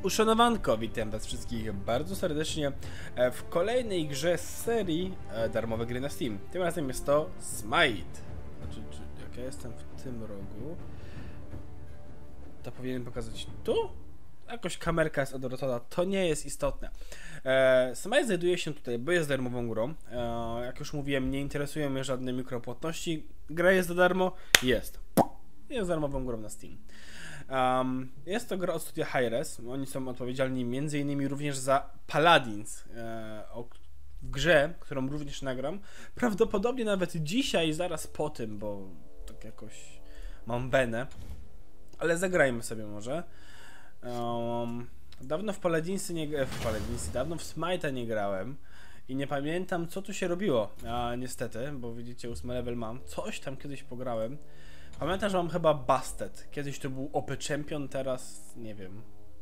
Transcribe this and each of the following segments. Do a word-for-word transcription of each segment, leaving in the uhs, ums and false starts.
Uszanowanko, witam was wszystkich bardzo serdecznie w kolejnej grze z serii darmowe gry na Steam. Tym razem jest to Smite. Znaczy, czy, jak ja jestem w tym rogu, to powinienem pokazać tu? Jakoś kamerka jest odwrócona, to nie jest istotne. E, Smite znajduje się tutaj, bo jest darmową grą. E, jak już mówiłem, nie interesują mnie żadne mikropłatności. Gra jest za darmo? Jest. Jest darmową grą na Steam. Um, jest to gra od studia Hi-Rez. Oni są odpowiedzialni między innymi również za Paladins, e, o, w grze, którą również nagram. Prawdopodobnie nawet dzisiaj, zaraz po tym, bo tak jakoś mam benę. Ale zagrajmy sobie może. Um, dawno w Paladinsy nie w Paladinsy, dawno w Smite'a nie grałem i nie pamiętam, co tu się robiło. A, niestety, bo widzicie, ósmy level mam. Coś tam kiedyś pograłem. Pamiętam, że mam chyba Bastet. Kiedyś to był O P Champion, teraz nie wiem.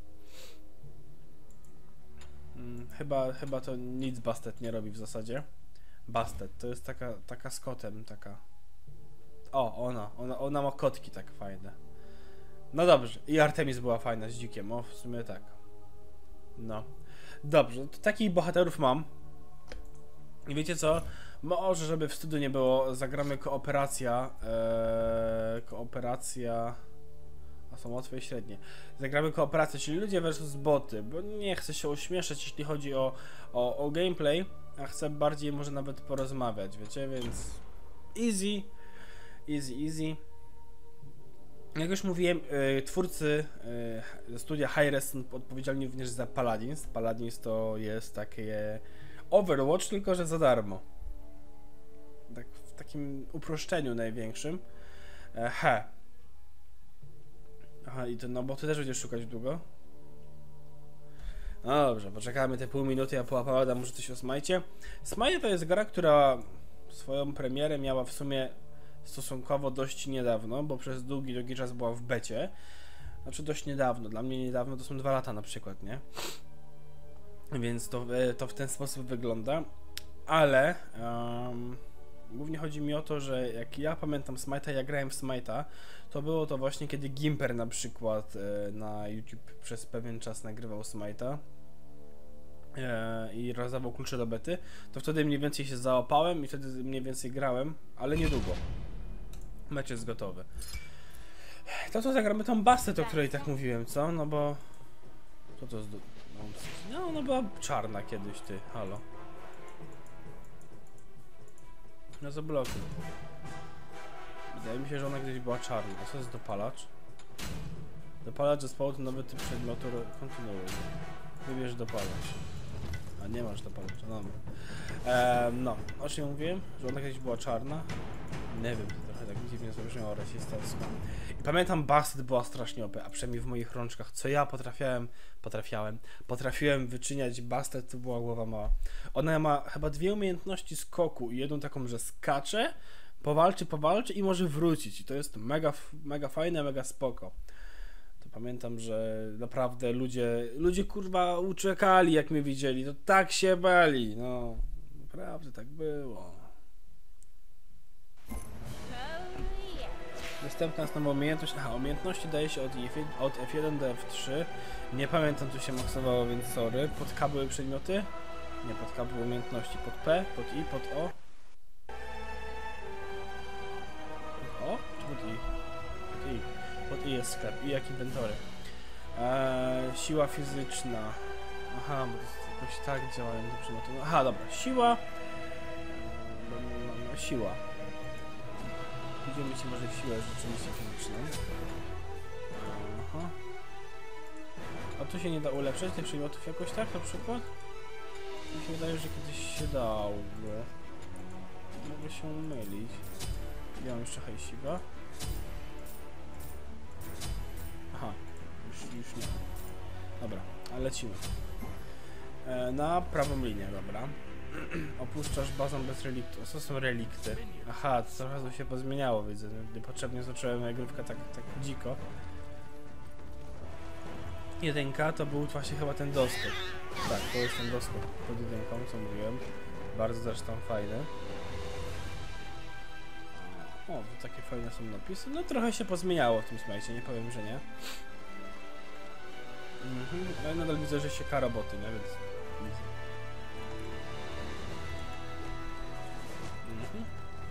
Hmm, chyba, chyba to nic Bastet nie robi w zasadzie. Bastet to jest taka, taka z kotem, taka. O, ona, ona, ona ma kotki tak fajne. No dobrze, i Artemis była fajna z dzikiem, o w sumie tak. No. Dobrze, to takich bohaterów mam. I wiecie co? Może, żeby wstydu nie było, zagramy kooperacja. Ee, kooperacja. A są łatwe i średnie. Zagramy kooperację, czyli ludzie versus boty, bo nie chcę się ośmieszać, jeśli chodzi o, o, o gameplay, a chcę bardziej może nawet porozmawiać, wiecie, więc easy, easy, easy. Jak już mówiłem, y, twórcy y, studia Hi-Rez są odpowiedzialni również za Paladins. Paladins to jest takie Overwatch, tylko że za darmo. Tak w takim uproszczeniu największym. E, he. Aha, i to no bo ty też będziesz szukać długo. No dobrze, poczekamy te pół minuty, ja połapałem, może coś o Smite. Smite to jest gra, która swoją premierę miała w sumie stosunkowo dość niedawno, bo przez długi, długi czas była w becie. Znaczy dość niedawno, dla mnie niedawno to są dwa lata na przykład, nie? Więc to, to w ten sposób wygląda. Ale um, głównie chodzi mi o to, że jak ja pamiętam Smite'a, ja grałem w Smite'a, to było to właśnie kiedy Gimper na przykład e, na YouTube przez pewien czas nagrywał Smite'a e, i rozdawał klucze do bety, to wtedy mniej więcej się załapałem i wtedy mniej więcej grałem, ale niedługo. Mecz jest gotowy. To co, zagramy tą Bastet, o której tak mówiłem, co? No bo... Co to jest... No, ona była czarna kiedyś, ty, halo. No zablokuj. Wydaje mi się, że ona kiedyś była czarna. A co jest dopalacz? Dopalacz zespołu to nowy typ przedmiotu. Kontynuuj. Wybierz dopalacz. A nie masz dopalacza, no. Ehm, no, o czym mówiłem? Że ona kiedyś była czarna? Nie wiem, to trochę tak dziwnie zabrzmiało rasistowsko. I pamiętam, Bastet była strasznie O P, a przynajmniej w moich rączkach, co ja potrafiałem, potrafiałem, potrafiłem wyczyniać Bastet, to była głowa mała. Ona ma chyba dwie umiejętności skoku i jedną taką, że skacze, powalczy, powalczy i może wrócić. I to jest mega, mega fajne, mega spoko. To pamiętam, że naprawdę ludzie, ludzie kurwa uczekali, jak mnie widzieli, to tak się bali, no. Naprawdę tak było. Następna jest nowa umiejętność. Aha, umiejętności daje się od, od F jeden do F trzy. Nie pamiętam, co się maksowało, więc sorry. Pod K były przedmioty? Nie, pod K były umiejętności. Pod P, pod I, pod O. Pod O? Czy pod I? Pod I. Pod I jest sklep. I jak inwentory. Eee, siła fizyczna. Aha, bo to jest jakoś tak działają te przedmioty. Aha, dobra. Siła. No, no, no, siła. Idziemy się może siłę rzeczywiście fizyczną. Aha. A tu się nie da ulepszać tych przedmiotów jakoś tak na przykład? Mi się wydaje, że kiedyś się dało. Mogę się mylić. Ja mam jeszcze hejsiwa. Aha, już, już nie. Dobra, ale lecimy. E, na prawą linię, dobra. Opuszczasz bazę bez reliktu. Co są relikty? Aha, to trochę się pozmieniało, widzę. Niepotrzebnie zacząłem nagrywkę tak, tak dziko. Jedynka to był właśnie chyba ten doskok. Tak, to jest ten doskok pod jedynką, co mówiłem. Bardzo zresztą fajny. O, to takie fajne są napisy. No trochę się pozmieniało w tym Smite'cie, nie powiem, że nie. Mhm. No i nadal widzę, że się ka roboty, nie? Więc... Mhm.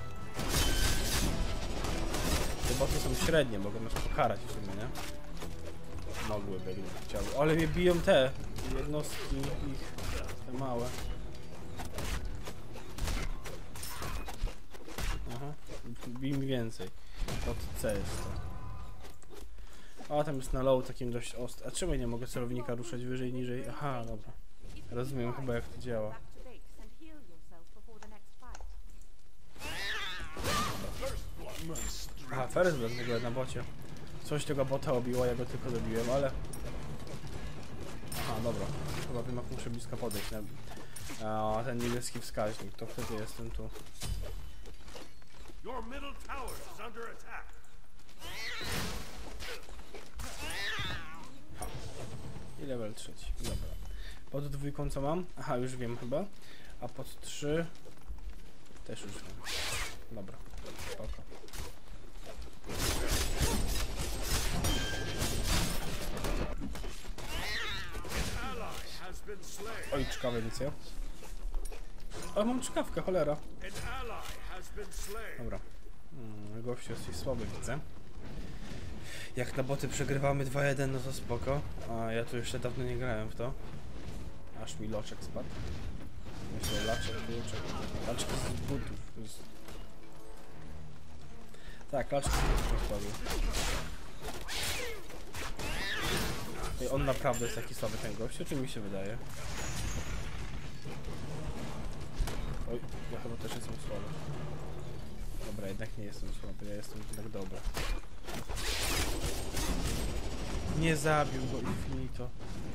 Te boty są średnie, mogą nas pokarać w sumie, nie? Mogłyby, gdyby chciały. Ale mnie biją te jednostki ich, te małe. Aha, bij mi więcej. Pod C jest to. A tam jest na low takim dość ostry. A czemu ja nie mogę celownika ruszać wyżej, niżej? Aha, dobra. Rozumiem chyba jak to działa. Aha, First Blood w ogóle na bocie. Coś tego bota obiło, ja go tylko dobiłem, ale... Aha, dobra. Chyba wiem, jak muszę blisko podejść. A ten niebieski wskaźnik, to wtedy jestem tu. I level trzeci, dobra. Pod dwójką co mam? Aha, już wiem chyba. A pod trzy... Też już wiem. Dobra, spoko. Oj, czkawę edycja. O, mam czkawkę, cholera. Dobra. Hmm, gościu jesteś słaby, widzę. Jak na boty przegrywamy dwa jeden, no to spoko. A ja tu jeszcze dawno nie grałem w to. Aż mi loczek spadł. Myślę, laczek, loczek. Laczki z butów. Z... Tak, laczki z butów spadły. I on naprawdę jest taki słaby, ten gościu, czy mi się wydaje? Oj, ja chyba też jestem słaby. Dobra, jednak nie jestem słaby, ja jestem tak dobry. Nie zabił go Infinito.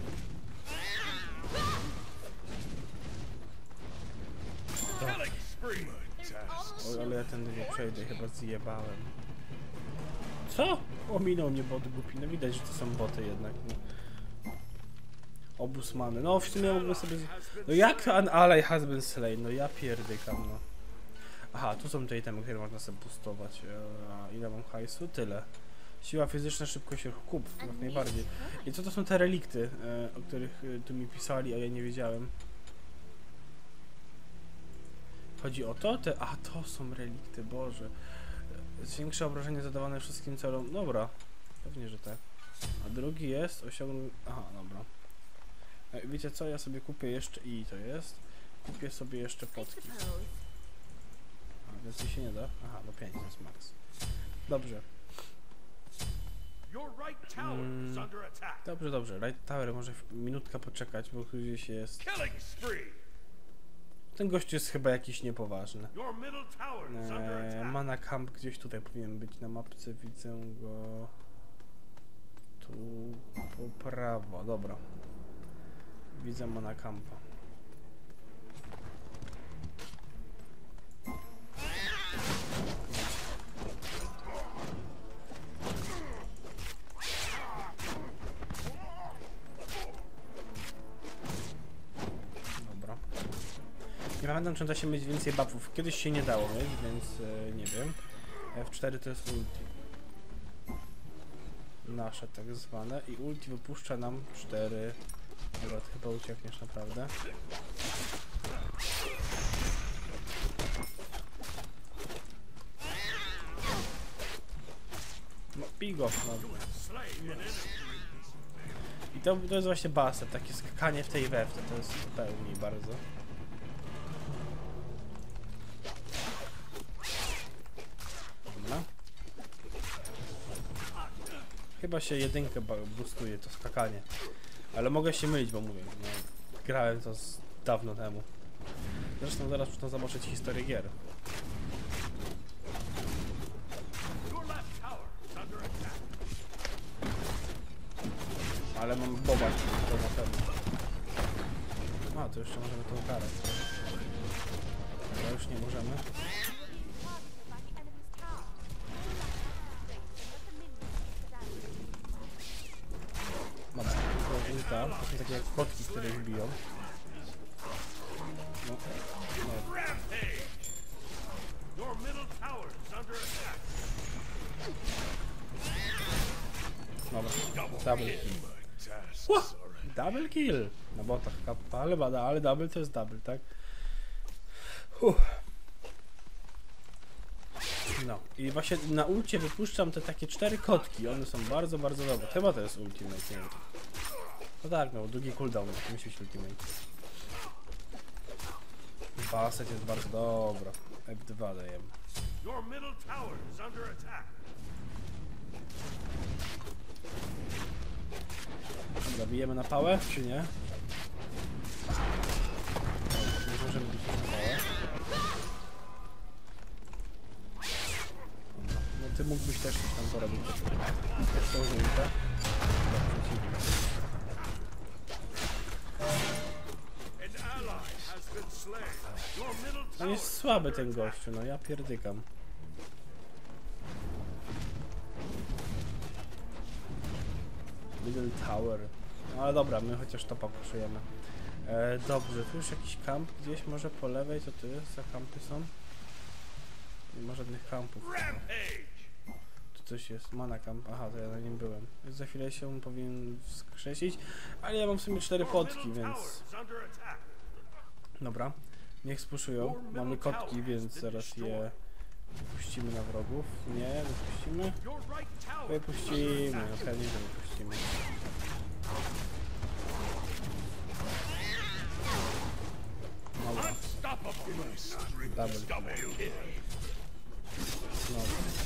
Tak. Oj, ale ja tędy nie przejdę, chyba zjebałem. Co? Ominął mnie bot głupi, no widać, że to są boty jednak, no. Obusmany, no w sumie mógłbym sobie... No jak to an ally has been slain? No ja pierdykam, no. Aha, tu są te itemy, które można sobie boostować. A ile mam hajsu? Tyle. Siła fizyczna, szybkość ruchu, kup, jak najbardziej. I co to są te relikty, e, o których e, tu mi pisali, a ja nie wiedziałem? Chodzi o to? Te... A, to są relikty, Boże. Zwiększa obrażenie zadawane wszystkim celom. Dobra, pewnie, że tak. A drugi jest osiągnął... Aha, dobra. E, wiecie co? Ja sobie kupię jeszcze... I to jest. Kupię sobie jeszcze potki. A, więcej się nie da? Aha, no pięć to jest max. Dobrze. Mm, dobrze, dobrze. Right Tower może minutka poczekać, bo tu gdzieś jest... Ten gość jest chyba jakiś niepoważny. Eee, mana camp gdzieś tutaj powinien być na mapce, widzę go... Tu po prawo, dobra. Widzę mana campa. Nie pamiętam, czy da się mieć więcej buffów. Kiedyś się nie dało mieć, więc e, nie wiem. F cztery to jest ulti. Nasze tak zwane. I ulti wypuszcza nam cztery. Dobra, ty chyba uciekniesz naprawdę. No, pigo. I to, to jest właśnie baset, takie skakanie w tej we w te, to jest pełni bardzo. Dobra. Chyba się jedynkę boostuje to skakanie. Ale mogę się mylić, bo mówię, no, grałem to z dawno temu. Zresztą zaraz muszę zobaczyć historię gier. Ale mam boba, to na pewno. A, to jeszcze możemy to ukarać. Ale już nie możemy. Dobra, to ulta. To są takie jak kotki, które ich biją. No, no. Dobra, double kill. Ła! Double kill! Na botach kappa, ale bada, ale double to jest double, tak? Uff. No i właśnie na ulcie wypuszczam te takie cztery kotki, one są bardzo, bardzo dobre. Chyba to jest ultimate, nie wiem. No tak, no, długi cooldown, to musi być ultimate. Baset jest bardzo dobra. F dwa dajemy. Dobra, bijemy na pałę, czy nie? Nie możemy bić na pałę. No ty mógłbyś też coś tam porobić. Też to użyję, tak? On jest słaby ten gościu, no ja pierdykam. Middle Tower. No ale dobra, my chociaż topa poszujemy. E, dobrze, tu już jakiś kamp gdzieś może po lewej, co tu jest? Za kampy są? Nie ma żadnych kampów. Tu coś jest, mana camp. Aha, to ja na nim byłem. Za chwilę się powinien wskrzesić, ale ja mam w sumie cztery potki, więc... Dobra, niech spuszują. Mamy kotki, więc zaraz je wypuścimy na wrogów. Nie, wypuścimy? Wypuścimy, no pewnie, że wypuścimy. Dobra. Double. No.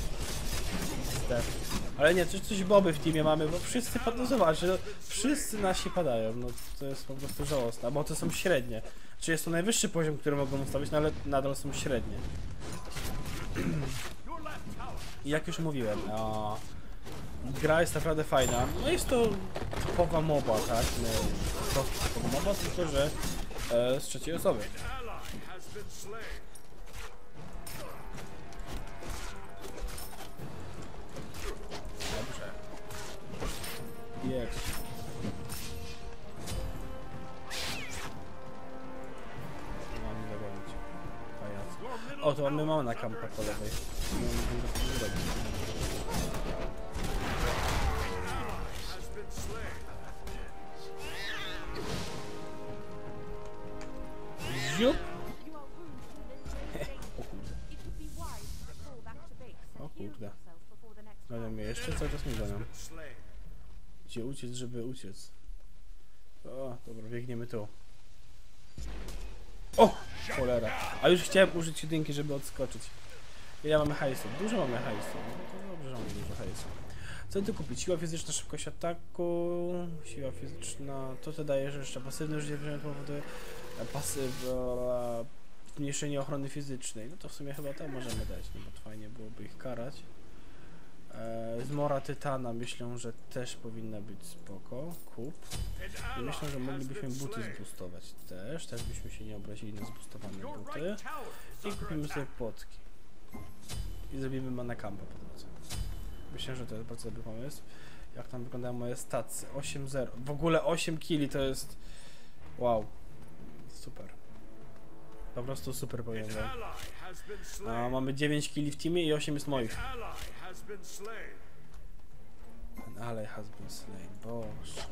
Step. Ale nie, coś, coś boby w teamie mamy, bo wszyscy padają, zobacz, no, wszyscy nasi padają, no to jest po prostu żałosne, bo to są średnie. Czy jest to najwyższy poziom, który mogą ustawić, no ale nadal są średnie. I jak już mówiłem, a, gra jest naprawdę fajna. No jest to typowa moba, tak? No, to typowa moba, tylko że e, z trzeciej osoby. Dobrze. Jest. Mam dogonić. Pajac. O, to my mamy na kampa po lewej. Nie możemy go zrobić. Ziup! O kurde. O kurde. Gonią mnie jeszcze, cały czas mnie gonią. Gdzie uciec, żeby uciec? O, dobra, biegniemy tu. O! Cholera. A już chciałem użyć jedynki, żeby odskoczyć. Ile mamy hajsu? Dużo mamy hajsu. No to dobrze, że mamy dużo hajsu. Co tu kupić? Siła fizyczna, szybkość ataku, siła fizyczna, to to daje, że jeszcze pasywne użycie powoduje pasyw, zmniejszenie ochrony fizycznej. No to w sumie chyba to możemy dać, no bo fajnie byłoby ich karać. E, zmora tytana myślę, że też powinna być spoko. Kup. I myślę, że moglibyśmy buty zboostować też, też byśmy się nie obrazili na zboostowane buty. I kupimy sobie płotki. I zrobimy mana campa po drodze. Myślę, że to jest bardzo dobry pomysł. Jak tam wyglądają moje stacje? osiem zero. W ogóle osiem killi to jest... Wow. Super. Po prostu super powiem. A, mamy dziewięć killi w teamie i osiem jest moich. An ally has been slain. Boże.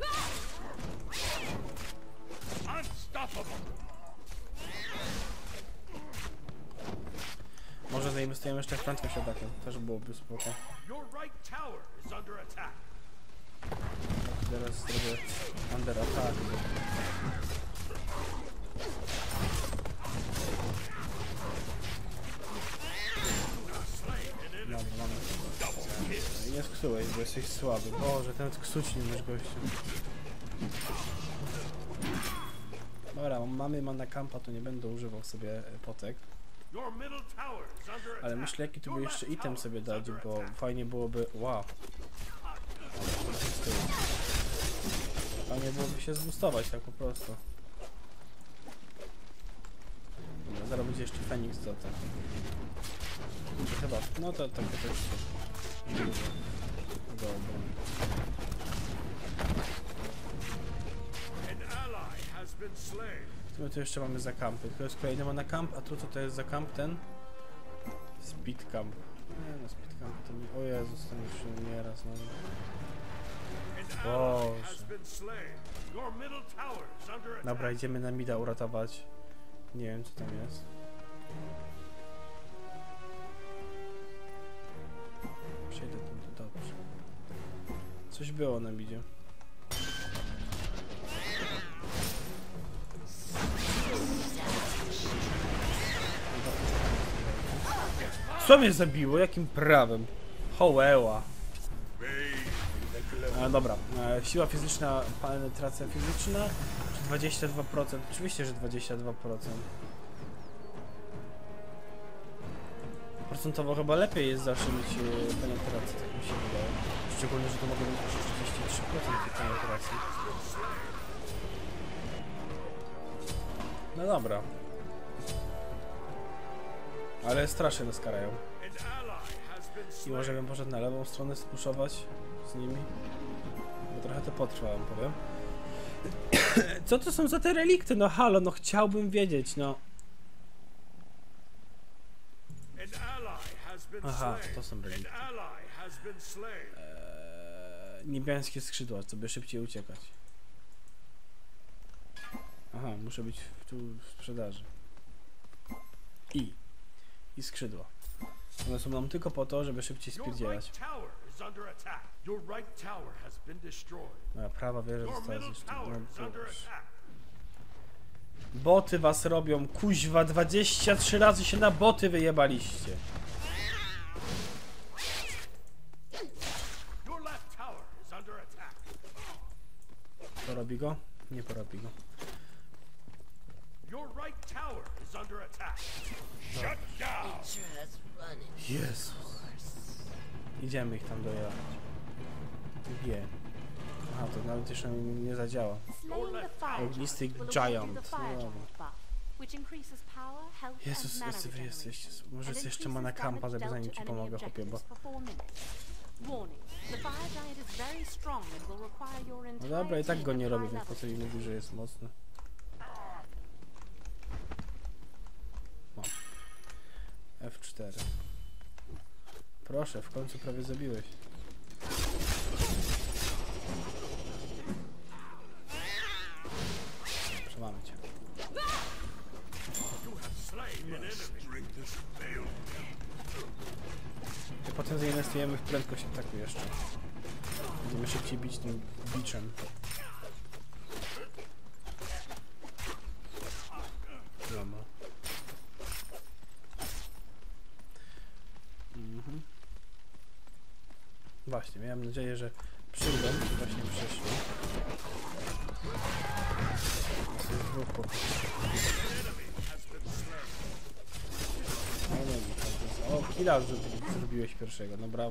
Może zainwestujemy jeszcze w prędkość atakiem. Też byłoby spoko. Teraz zrobię under attack. No, mamy. Nie sksułeś, bo jesteś słaby. Boże, ten sksuć nie masz gościu. Dobra, mamy mana campa, to nie będę używał sobie potek. Ale myślę, jaki tu by jeszcze item sobie dać, bo fajnie byłoby... Wow. Fajnie byłoby się zboostować tak po prostu. Dobra, zaraz będzie jeszcze Feniks co tak. Chyba, no to takie też. Dobra. Tu jeszcze mamy za kampy. To jest kolejny mana camp, a tu co to jest za camp ten? Speed camp. Nie no, speed camp to nie... O Jezus, ten już nie raz no. Boże. Dobra, idziemy na mida uratować. Nie wiem, co tam jest. Przejdę tam, to dobrze. Coś było na midzie. Co mnie zabiło? Jakim prawem? Hołeła. E, dobra, e, siła fizyczna, penetracja fizyczna, czy dwadzieścia dwa procent? Oczywiście, że dwadzieścia dwa procent. Procentowo chyba lepiej jest zawsze mieć e, penetrację, tak mi się wydaje. Szczególnie, że to mogą być trzydzieści trzy procent tej penetracji. No dobra. Ale strasznie nas karają. I może bym poszedł na lewą stronę spuszować z nimi. Bo trochę to potrwa, wam powiem. Co to są za te relikty? No halo, no chciałbym wiedzieć, no. Aha, to są relikty. Eee, niebiańskie skrzydła, co by szybciej uciekać. Aha, muszę być tu w sprzedaży. I. I skrzydła. One są nam tylko po to, żeby szybciej spierdzielać. Moja prawa wieża została zniszczona. Boty was robią, kuźwa, dwadzieścia trzy razy się na boty wyjebaliście. Porobi go? Nie porobi go. Jezus. Idziemy ich tam dojechać. G. Aha, to nawet jeszcze nie zadziała. Ognisty Giant. No, Jezus, jacy wy jesteście. Może jest jeszcze mana kampa, żeby zanim ci pomogę, chłopie, bo... No dobra, i tak go nie robię, więc po co mi mówi, że jest mocny. Mam. F cztery. Proszę, w końcu prawie zabiłeś. Przemamy cię. I potem zainwestujemy w prędkość ataku jeszcze. Będziemy szybciej bić tym biczem. Dobra. Mhm. Właśnie, miałem nadzieję, że przyjdą i właśnie przyszli. Jest dwóch po no, nie wiem, o, killa zrobiłeś pierwszego, no brawo.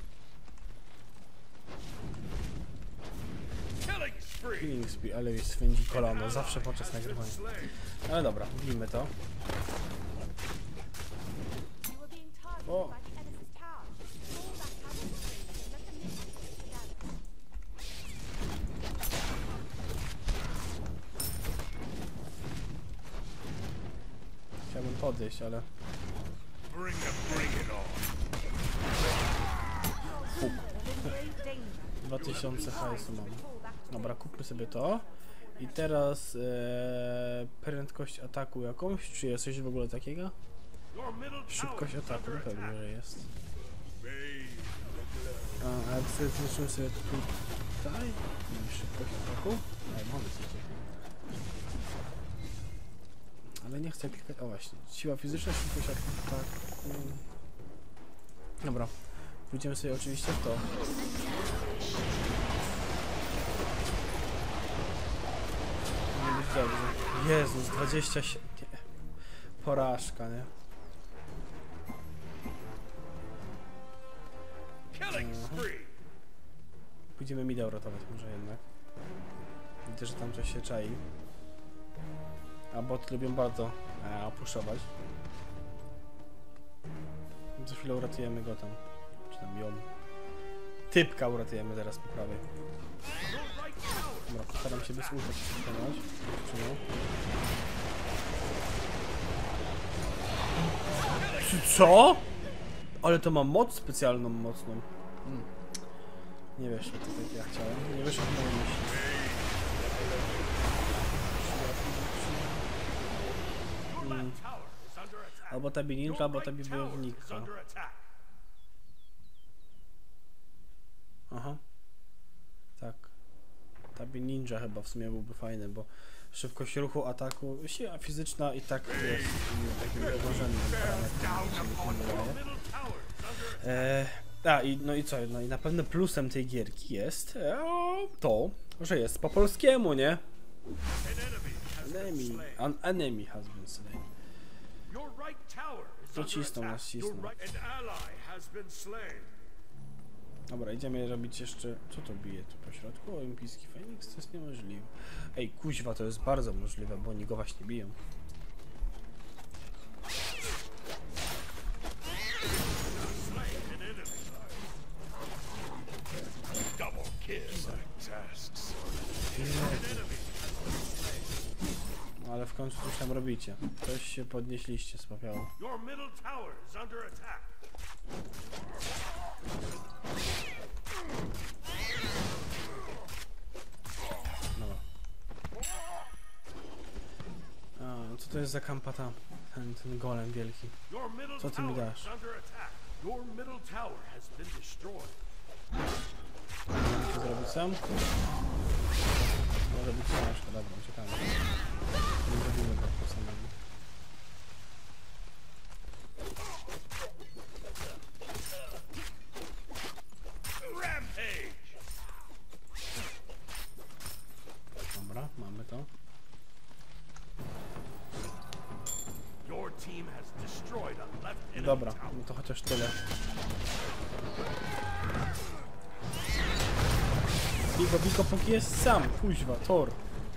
Killing spree, ale mi swędzi kolano, zawsze podczas nagrywania. Ale dobra, bijmy to. O! Chciałbym podejść, ale... Fuk. dwa tysiące hajsu mam. Dobra, kupmy sobie to. I teraz ee, prędkość ataku jakąś? Czy jest coś w ogóle takiego? Szybkość ataku, pewnie, że jest. A, ale wtedy zniszczymy sobie tutaj. I szybkość ataku? No, mamy coś. Ale nie chcę klikać. O właśnie, siła fizyczna, szybkość ataku. Dobra, pójdziemy sobie oczywiście w to. Nie być dobrze. Jezus, dwadzieścia siedem. Nie. Porażka, nie? Aha. Pójdziemy mida uratować może jednak. Widzę, że tam coś się czai. A boty lubią bardzo e, opuszować. Za chwilę uratujemy go tam. Czy tam ją. Typka uratujemy teraz po prawej. Dobra, postaram się bez ulta przekonać. Co? Ale to ma moc specjalną, mocną. Hmm. Nie wyszło to tak jak chciałem. Nie wyszło moje myśli. Hmm. Albo tabi ninja, albo tabi wojownika. Aha. Tak. Tabi ninja chyba w sumie byłby fajny, bo szybkość ruchu, ataku, siła fizyczna i tak jest takim rozłożeniem parametrem. Eee, a i no i co? No i na pewno plusem tej gierki jest e, to, że jest po polskiemu, nie? Enemy, an enemy has been slain. To cisną nas, cisną. Dobra, idziemy robić jeszcze... Co to bije tu po środku? Olimpijski Feniks? To jest niemożliwe. Ej, kuźwa, to jest bardzo możliwe, bo oni go właśnie biją. No, ale w końcu coś tam robicie. Coś się podnieśliście z popiołu. Dobra. A, co to jest za kampata? Ten, ten golem wielki. Co ty mi dasz? Mogę to zrobić sam? Może być ciężko, dobra, uciekamy. Nie zrobimy go po samemu. Dobra, mamy to. Dobra, no to chociaż tyle. Bigo, bigo, póki jest sam, kuźwa, Thor.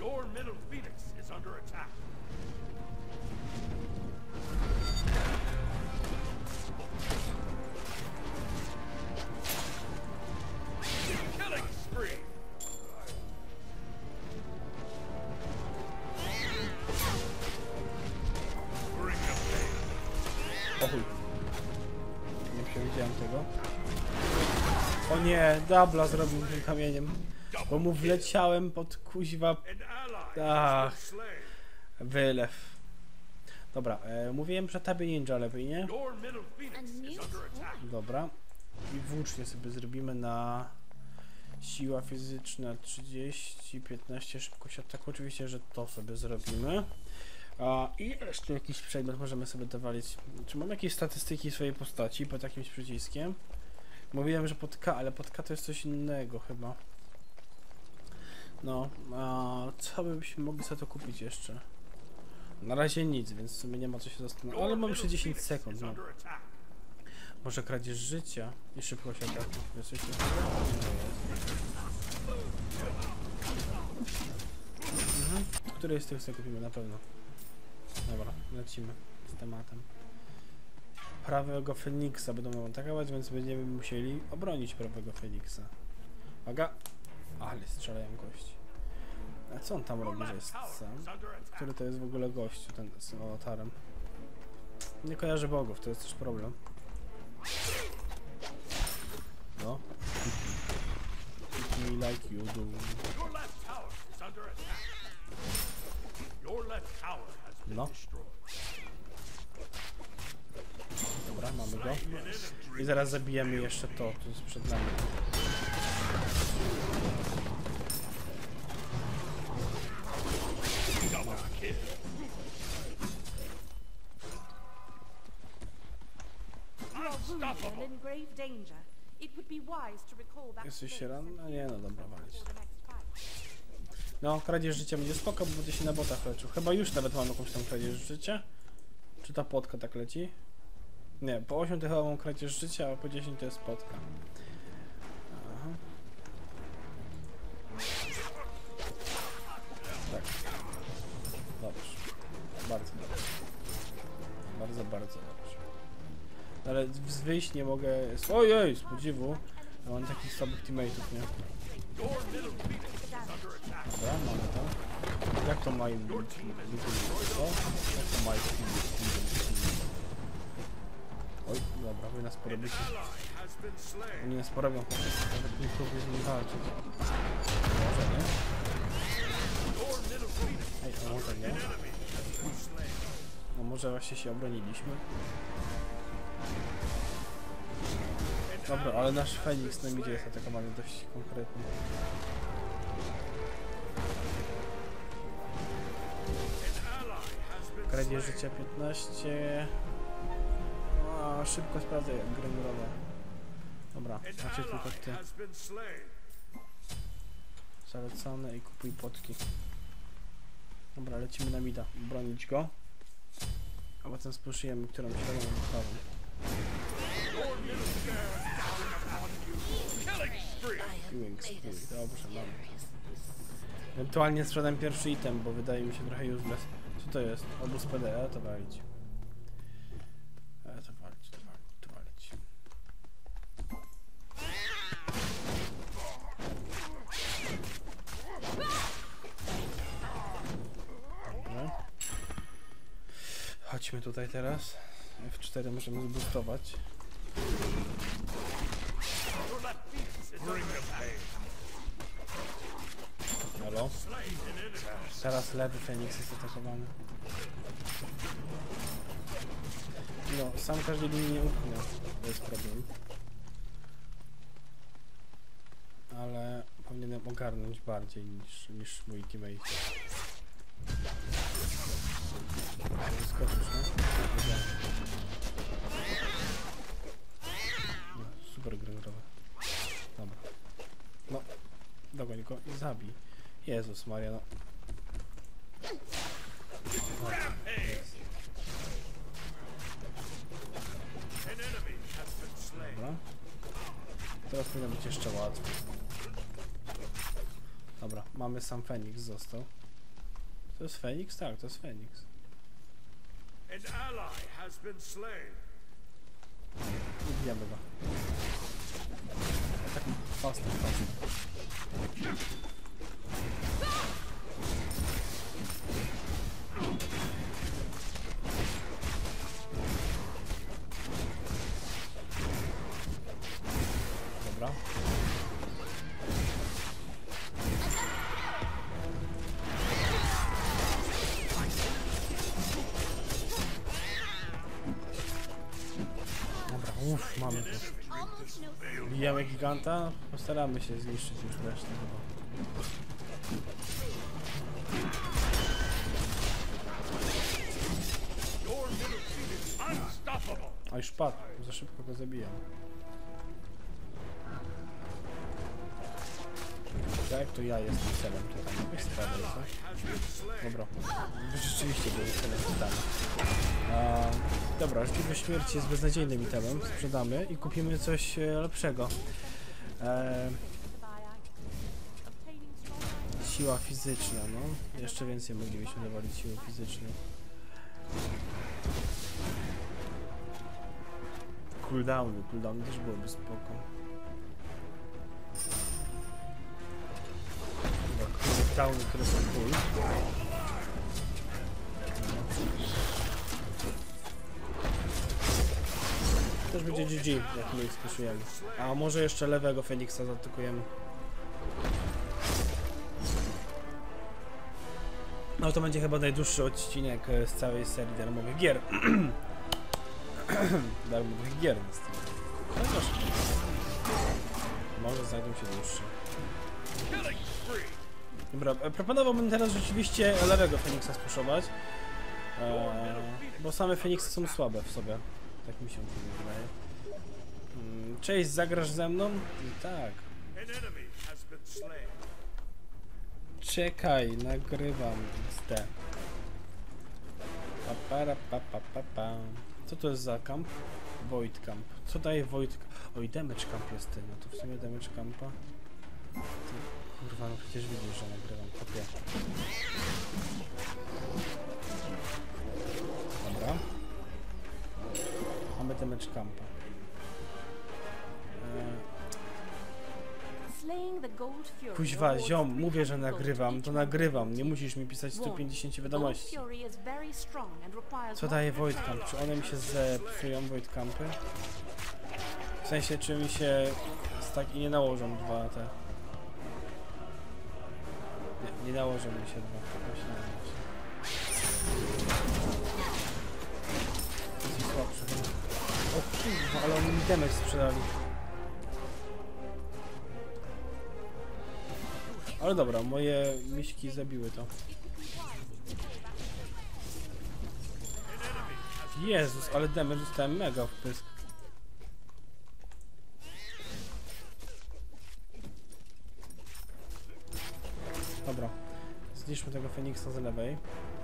O chuj. Nie przewidziałem tego. O nie, dubla zrobił tym kamieniem. Bo mu wleciałem pod kuźwa. Ach. Wylew. Dobra, e, mówiłem, że tabi ninja lepiej, nie? Dobra. I włócznie sobie zrobimy na siła fizyczna trzydzieści, piętnaście, szybkość ataku. Oczywiście, że to sobie zrobimy. A, i jeszcze jakiś przedmiot możemy sobie dowalić. Czy mam jakieś statystyki swojej postaci pod jakimś przyciskiem? Mówiłem, że pod K, ale pod K to jest coś innego chyba. No, a co byśmy mogli sobie to kupić jeszcze? Na razie nic, więc w sumie nie ma co się zastanowić. Ale mam jeszcze dziesięć sekund, no. Może kradzież życia i szybkość ataku. Jest coś takiego? Mhm. Który z tych sobie kupimy na pewno? Dobra, lecimy z tematem. Prawego Feniksa będą atakować, więc będziemy musieli obronić prawego Feniksa. Uwaga! Ale strzelają gości. A co on tam robi, że jest sam? Który to jest w ogóle gościu, ten z awatarem? Nie kojarzę bogów, to jest też problem. No. Hit me like you do. No. Dobra, mamy go. I zaraz zabijemy jeszcze to, co jest przed nami. Jesteś ranny? A nie, no dobra, walić. No, kradzież życia będzie spoko, bo będzie się na botach leczył. Chyba już nawet mam jakąś tam kradzież życia. Czy ta potka tak leci? Nie, po osiem to chyba mam kradzież życia, a po dziesięć to jest potka. Aha. Tak. Dobrze. Bardzo dobrze. Bardzo, bardzo dobrze. Ale z wyjść nie mogę... Ojej, z podziwu. Ja mam takich słabych teammateów, nie? Dobra, mamy to. Jak to ma im... Co? Jak to ma im... Oj, dobra, wy nas porobicie. Oni nas porobią, po prostu nawet nie próbuję z nimi walczyć. Może nie? Ej, a może nie? No może właśnie się obroniliśmy. Dobra, ale nasz Feniks na midzie jest atakowany dość konkretnie. Kradzież życia piętnaście. O, szybko sprawdzę grę murowe. Dobra, znaczy tylko ty. Zalecane i kupuj potki. Dobra, lecimy na mida. Bronić go. A potem spuszujemy, którą średnią uchwałą. Killing spree. Dobrze, mamy. Ewentualnie sprzedam pierwszy item, bo wydaje mi się trochę useless. Co to jest? Obóz P D, a to walić. A to walić, to walić, to walić. Dobrze. Chodźmy tutaj teraz. F cztery możemy zboostować. Halo? Teraz lewy Feniks jest atakowany. No, sam każdej linii nie upchnę. To jest problem. Ale powinienem ogarnąć bardziej niż, niż mój teammate. Wyskoczysz, no? No, super granatowe. Dobra. No, dogoń go i zabij. Jezus Maria, no. O, jest. Dobra. Teraz powinno być jeszcze łatwiej. Dobra, mamy sam Feniks został. To jest Feniks? Tak, to jest Feniks. I bijamy go. Tak fast and fast. Dobra. Dobra, uff, mamy to. Bijamy giganta, postaramy się zniszczyć już resztę chyba. A już padł, za szybko go zabijam. Tak, to ja jestem celem tutaj. Jakoś sprawę, co? Dobra. Rzeczywiście był celem tutaj. Dobra, Życzliwe Śmierci jest beznadziejnym itemem. Sprzedamy i kupimy coś e, lepszego. E, siła fizyczna, no. Jeszcze więcej moglibyśmy dowalić siły fizycznej. Cooldowny, cooldowny też byłoby spoko. Cooldowny, które są cool. Też będzie G G, jak my ich spuszujemy. A może jeszcze lewego Feniksa zaatakujemy. No to będzie chyba najdłuższy odcinek z całej serii darmowych gier. darmowych gier na stronie. Chociaż może znajdą się dłuższe. Dobra, proponowałbym teraz rzeczywiście lewego Feniksa spuszować. E, bo same Feniksy są słabe w sobie. Tak mi się to wydaje. Cześć, zagrasz ze mną? I tak. Czekaj, nagrywam Z D. Pa, para, pa, pa, pa, pa. Co to jest za kamp? Void Camp. Co daje Void? Oj, damage camp jest ty. No to w sumie damage campa. Ty, kurwa, no przecież widzisz, że nagrywam. Kopię. Dobra. Mamy damage campa. Kuźwa, ziom, mówię, że nagrywam, to nagrywam. Nie musisz mi pisać sto pięćdziesiąt wiadomości. Co daje Void Camp? Czy one mi się zepsują, Void Campy? W sensie, czy mi się tak i nie nałożą dwa te... Nie, nie nałożą mi się dwa. Właśnie nie nałożą. To jest słabszy. O kurwa, ale oni mi damage sprzedali. Ale dobra, moje miśki zabiły to. Jezus, ale damage dostałem mega w pysk. Dobra, zniszczmy tego Feniksa z lewej.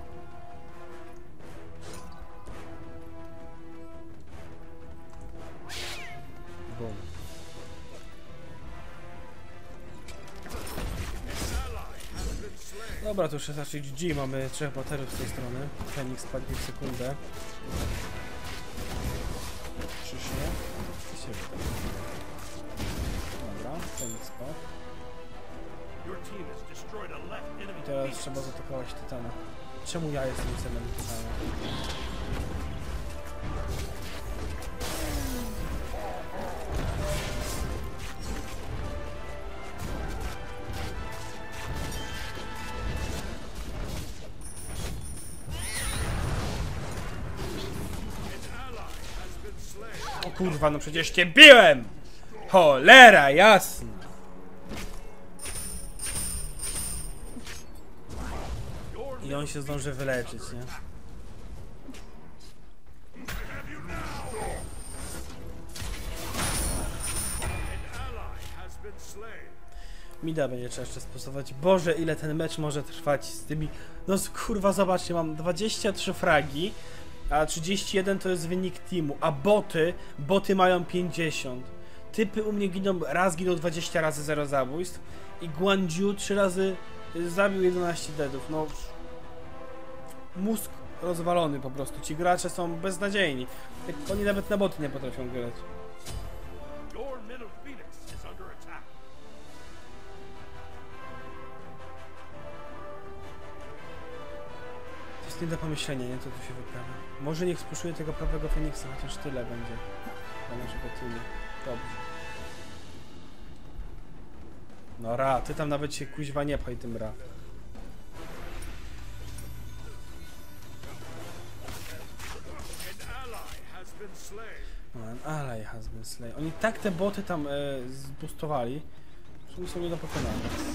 Boom. Dobra, to już jest raczej G G, mamy trzech baterów z tej strony. Feniks padnie w sekundę. Przysznie. Dobra, Feniks padł. I teraz trzeba zaatakować Tytana. Czemu ja jestem celem Tytana? O kurwa, no przecież cię biłem! Cholera, jasna! I on się zdąży wyleczyć, nie? Mida będzie trzeba jeszcze stosować. Boże, ile ten mecz może trwać z tymi... No kurwa, zobaczcie, mam dwadzieścia trzy fragi, a trzydzieści jeden to jest wynik teamu, a boty, boty mają pięćdziesiąt. Typy u mnie giną, raz giną dwadzieścia razy zero zabójstw i Guanju trzy razy zabił jedenaście deadów. No... Mózg rozwalony po prostu. Ci gracze są beznadziejni. Oni nawet na boty nie potrafią grać. To jest nie do pomyślenia, nie? Co tu się wyprawia. Może niech spuszczuje tego prawego Feniksa, chociaż tyle będzie dla naszego teamu. Dobrze. No Ra, ty tam nawet się kuźwa nie pchaj tym Ra. No, an ally has been slain. Oni tak te boty tam e, zboostowali, że oni są nie do pokonania.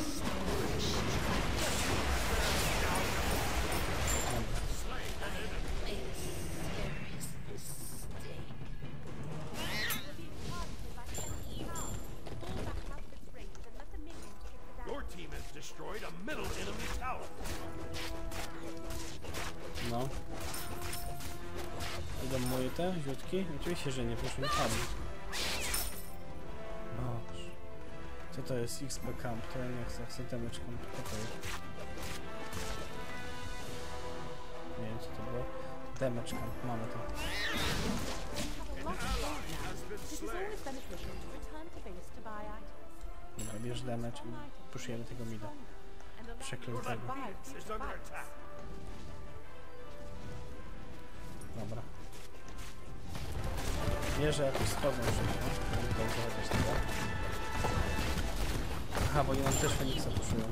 No. Idą moje te źródki? Oczywiście, że nie, proszę, nie padły. Boże. Co to jest? X P Camp, to ja nie chcę, chcę damage camp. Co to jest? Nie wiem, co to było. Damage camp, mamy to. Dobra, bierz damage i puszujemy tego mida. Przeklętego. Dobra. Wierzę jakoś schodzą szybko. Aha, bo oni nam też Feniksa puszują.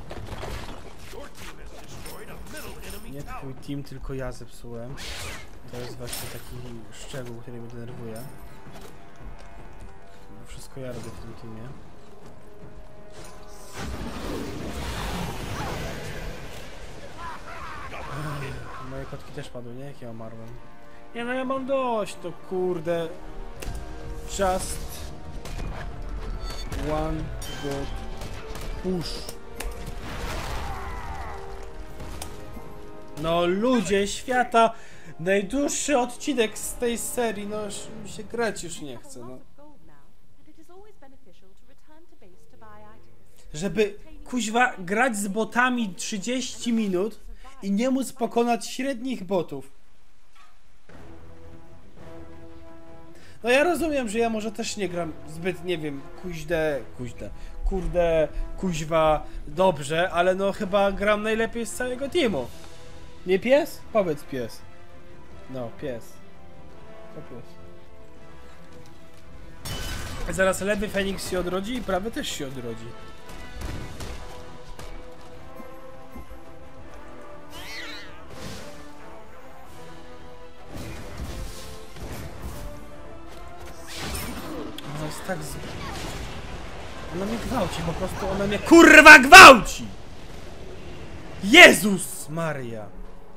Nie twój team, tylko ja zepsułem. To jest właśnie taki szczegół, który mnie denerwuje. Bo wszystko ja robię w tym teamie. Ech, moje kotki też padły, nie? Jak ja umarłem. Nie no, ja mam dość, to kurde. Just one good push. No ludzie świata, najdłuższy odcinek z tej serii, no już mi się grać już nie chce, no. Żeby kuźwa grać z botami trzydzieści minut i nie móc pokonać średnich botów. No ja rozumiem, że ja może też nie gram zbyt, nie wiem, kuźde, kuźde, kurde, kuźwa, dobrze, ale no chyba gram najlepiej z całego teamu. Nie pies? Powiedz pies. No, pies. To pies. Zaraz lewy Feniks się odrodzi i prawy też się odrodzi. Ona jest tak z... Ona mnie gwałci, po prostu ona mnie KURWA gwałci! Jezus Maria!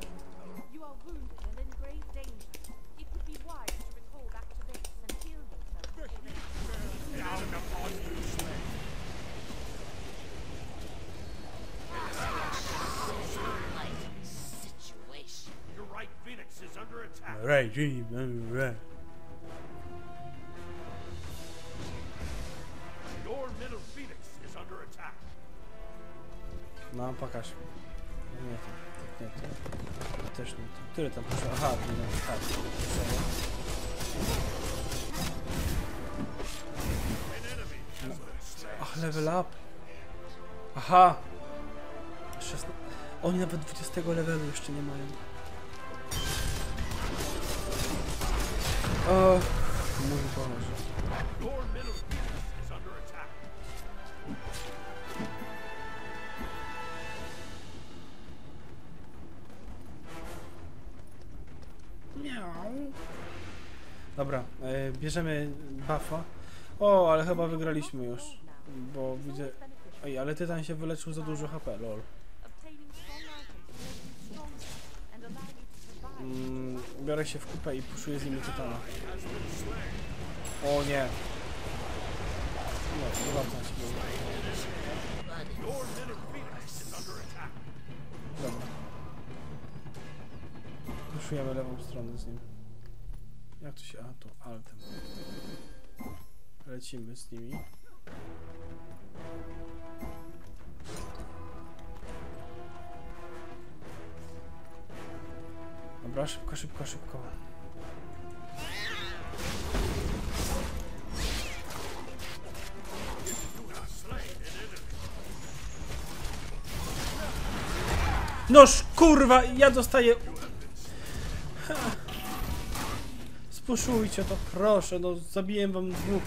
Right, right. No, pokaż. Nie, to, nie, to, to też nie. To, który tam poszedł? Aha, to nie, tak. No. Ach, level up. Aha. szesnaście. Oni nawet dwudziestego levelu jeszcze nie mają. O, mój Boże. Miau. Dobra, e, bierzemy buffa. O, ale chyba wygraliśmy już. Bo widzę... Ej, ale Tytan się wyleczył za dużo H P, lol. Mm, biorę się w kupę i puszuję z nimi Tytana. O nie. No, zobaczcie się. Dobra. Puszujemy lewą stronę z nim. Jak to się... A, to altem. Lecimy z nimi. Dobra, szybko, szybko, szybko. Noż kurwa, ja dostaję... Spuszujcie to, proszę, no zabiję wam dwóch.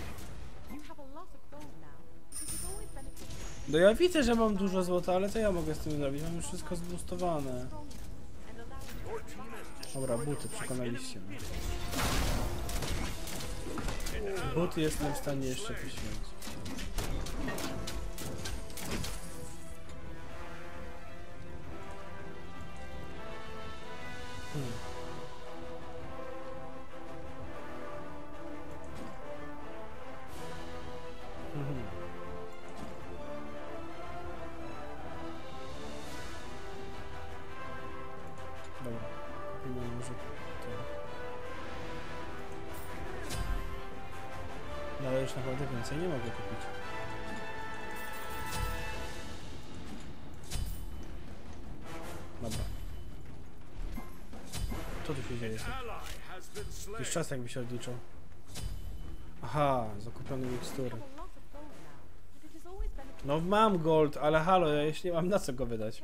No ja widzę, że mam dużo złota, ale co ja mogę z tym zrobić? Mam już wszystko zboostowane. Dobra, buty, przekonaliście mnie. Buty jestem w stanie jeszcze poświęcić. Hmm. Mhm. Dobra, kupimy może to. No ale już naprawdę więcej nie mogę kupić. Dobra. Co tu się dzieje? Już czas jakby się odliczał. Aha, zakupione mikstury. No mam gold, ale halo, ja jeszcze nie mam na co go wydać.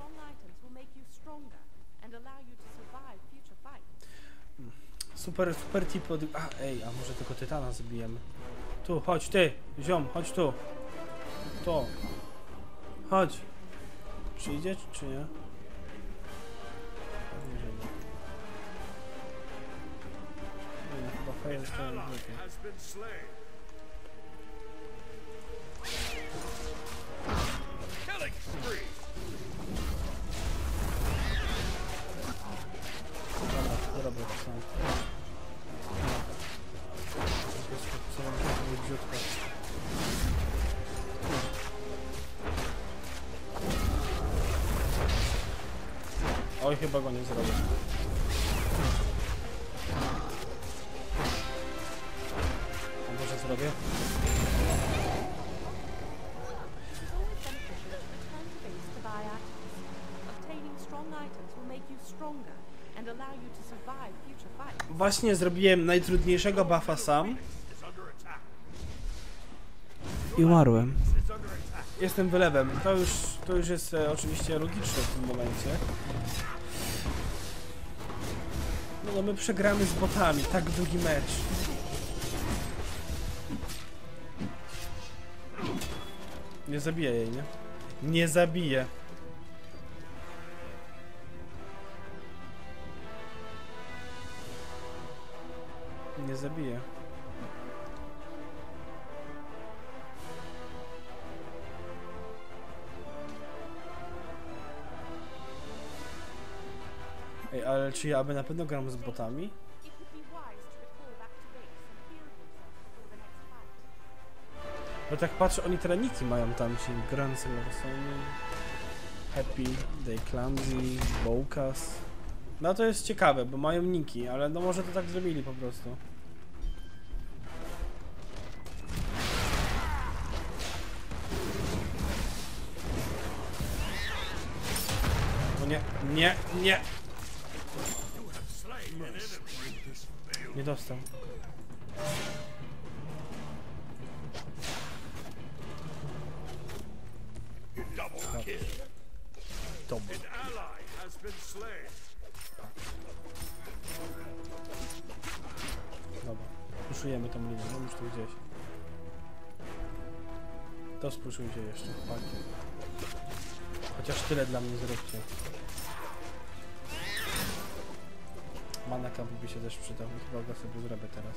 Super, super tip od... A, ej, a może tylko Tytana zabijemy. Tu, chodź ty, ziom, chodź tu. To. Chodź. Przyjdzie, czy nie? Nie, chyba fajnie jeszcze lepiej. Dobra, dobra, to samo. Co mam takiego wrzutka? Oj, chyba go nie zrobię. A może zrobię? Właśnie zrobiłem najtrudniejszego buffa sam. I umarłem. Jestem wylewem. To już, to już jest e, oczywiście logiczne w tym momencie. No, no my przegramy z botami. Tak długi mecz. Nie zabiję jej, nie? Nie zabiję. Nie zabiję. Ej, ale czy ja aby na pewno gram z botami? Bo tak patrzę, oni treniki mają tam, ci Grand Selersony, Happy, Day Clumsy, Bowcas. No to jest ciekawe, bo mają niki, ale no może to tak zrobili po prostu. O nie, nie, nie! Nie dostał. Dobra. Dobra, puszujemy tą linię, no już tu gdzieś. To spuszujcie jeszcze, chłopaki. Chociaż tyle dla mnie zróbcie. Mana Camp by się też przydał, chyba go sobie zrobię teraz.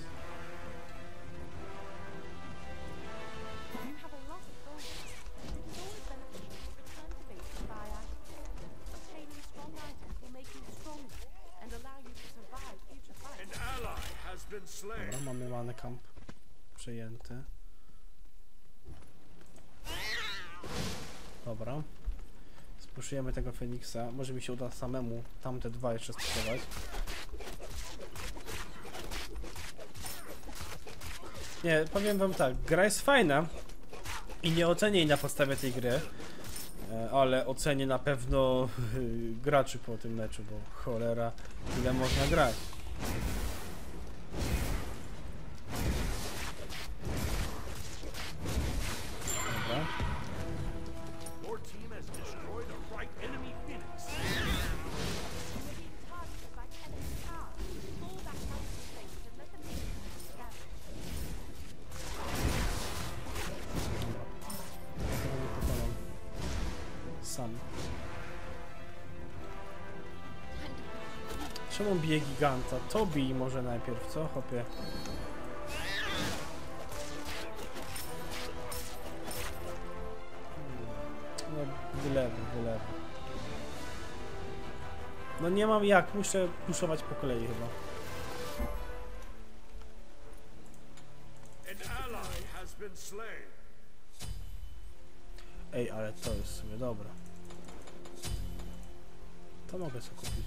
Dobra, mamy Mana Camp przejęty. Dobra. Spuszujemy tego Feniksa. Może mi się uda samemu tamte dwa jeszcze spróbować. Nie, powiem wam tak, gra jest fajna i nie ocenię jej na podstawie tej gry, ale ocenię na pewno graczy po tym meczu, bo cholera, ile można grać. Dobra. Sam. Czemu bije giganta? To bij może najpierw, co? Hopie. No, wylewy, wylewy. No nie mam jak, muszę puszować po kolei chyba. Ej, ale to jest sobie dobre. To mogę sobie kupić.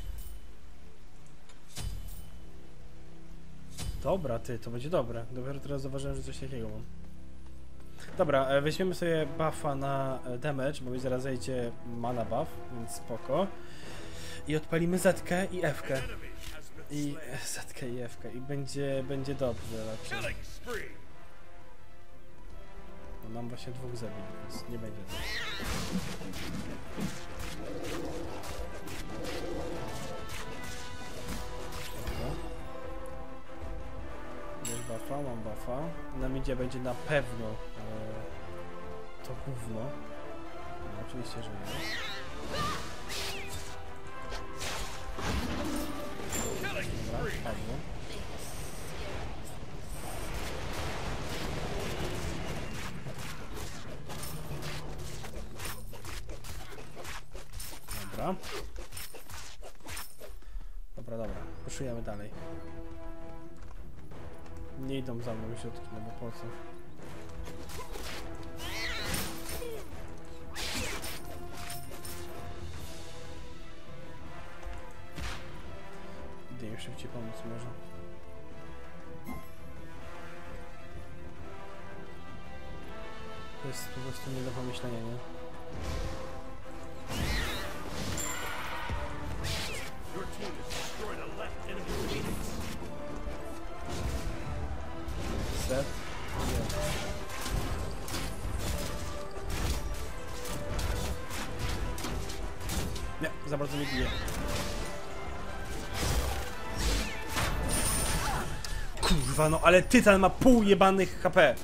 Dobra, ty, to będzie dobre. Dopiero teraz zauważyłem, że coś takiego mam. Dobra, weźmiemy sobie buffa na damage, bo mi zaraz zejdzie mana buff, więc spoko. I odpalimy Zetkę i F-kę. I Zetkę i F-kę. I będzie, będzie dobrze raczej. No, mam właśnie dwóch zabić, więc nie będzie dobrze. Jest buffa, mam buffa. Na midzie będzie na pewno e, to gówno. No, oczywiście, że nie. Dobra, padło. Dobra. Dobra, dobra. Puszujemy dalej. Nie idą za mną środki, no bo po co? Idę im szybciej pomóc może. To jest po prostu nie do pomyślenia, nie? Set. Nie, za bardzo nie bije. Kurwa, no ale Tytan ma pół jebanych H P.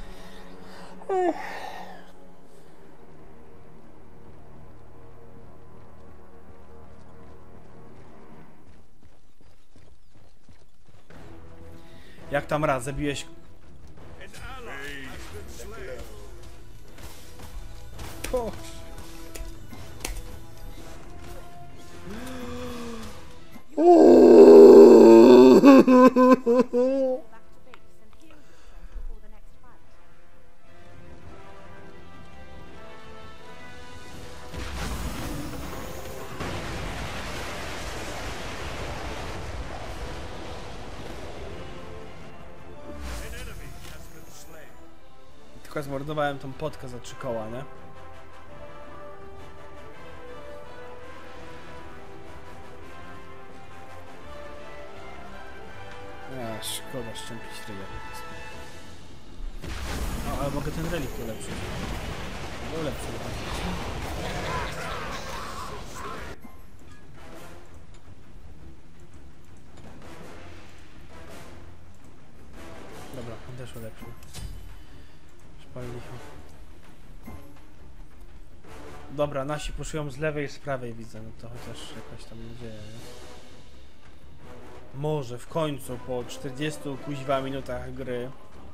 Jak tam raz zabiłeś? Boże. Tylko zmordowałem tą potkę za trzy koła, nie? A, szkoda szczępić ryja po prostu. No, ale mogę ten relikt ulepszyć. Mogę ulepszyć. Dobra, on też ulepszył. Szpal licho. Dobra, nasi puszują z lewej i z prawej, widzę, no to chociaż jakaś tam nadzieja, nie? Może w końcu po czterdziestu kuźwa minutach gry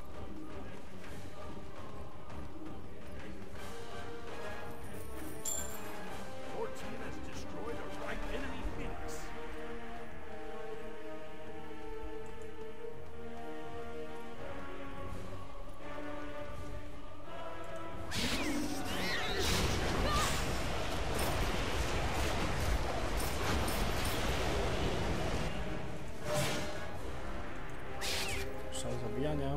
zabijania.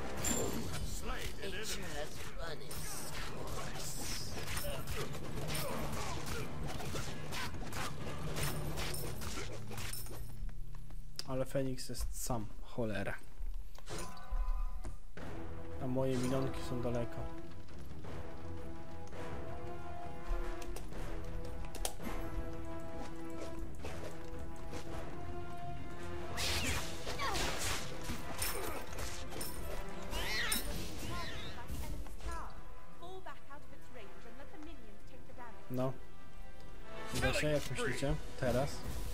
Ale Feniks jest sam, cholera. A moje minionki są daleko. No. Uda się, jak myślicie? Teraz.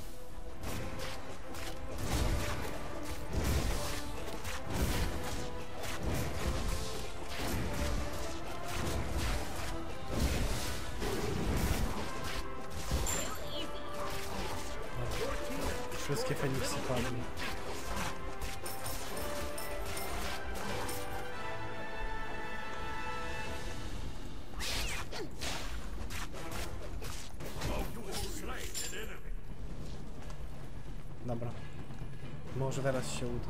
Wszystkie Feniksy padły. Dobra. Może teraz się uda.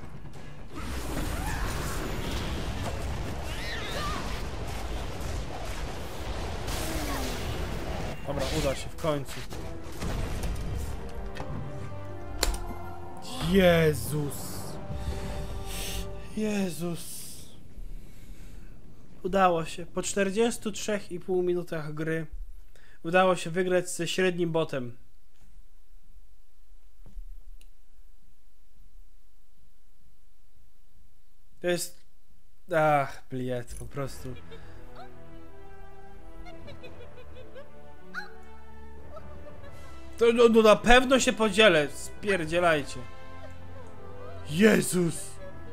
Dobra, uda się w końcu. Jezus. Jezus. Udało się. Po czterdziestu trzech i pół minutach gry udało się wygrać ze średnim botem. To jest... Ach, bliet, po prostu. To no, no na pewno się podzielę. Spierdzielajcie. Jezus!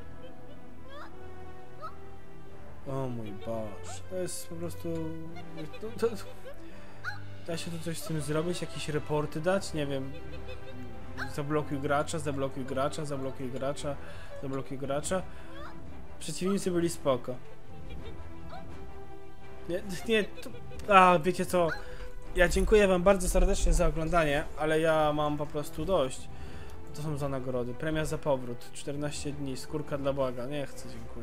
O mój Boże. To jest po prostu... To, to... Da się tu coś z tym zrobić? Jakieś reporty dać? Nie wiem. Zablokuj gracza, zablokuj gracza, zablokuj gracza, zablokuj gracza. Przeciwnicy byli spoko. Nie, nie, to... A, wiecie co? Ja dziękuję wam bardzo serdecznie za oglądanie, ale ja mam po prostu dość. To są za nagrody. Premia za powrót. czternaście dni. Skórka dla Boga. Nie chcę, dziękuję.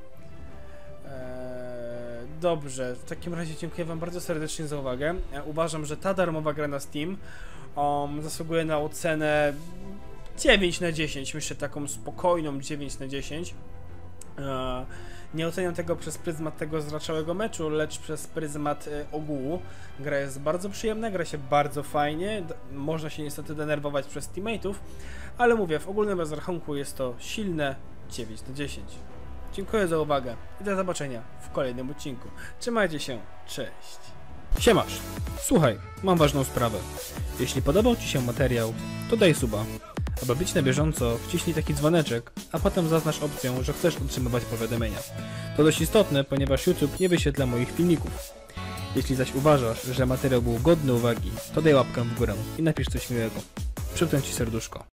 Eee, dobrze. W takim razie dziękuję wam bardzo serdecznie za uwagę. Ja uważam, że ta darmowa gra na Steam um, zasługuje na ocenę dziewięć na dziesięć. Myślę taką spokojną dziewięć na dziesięć. Eee, Nie oceniam tego przez pryzmat tego zraczałego meczu, lecz przez pryzmat y, ogółu. Gra jest bardzo przyjemna, gra się bardzo fajnie, d- można się niestety denerwować przez teammateów, ale mówię, w ogólnym rozrachunku jest to silne dziewięć na dziesięć. Dziękuję za uwagę i do zobaczenia w kolejnym odcinku. Trzymajcie się, cześć! Siemasz! Słuchaj, mam ważną sprawę. Jeśli podobał Ci się materiał, to daj suba. Aby być na bieżąco, wciśnij taki dzwoneczek, a potem zaznacz opcję, że chcesz otrzymywać powiadomienia. To dość istotne, ponieważ YouTube nie wyświetla moich filmików. Jeśli zaś uważasz, że materiał był godny uwagi, to daj łapkę w górę i napisz coś miłego. Przypnę Ci serduszko.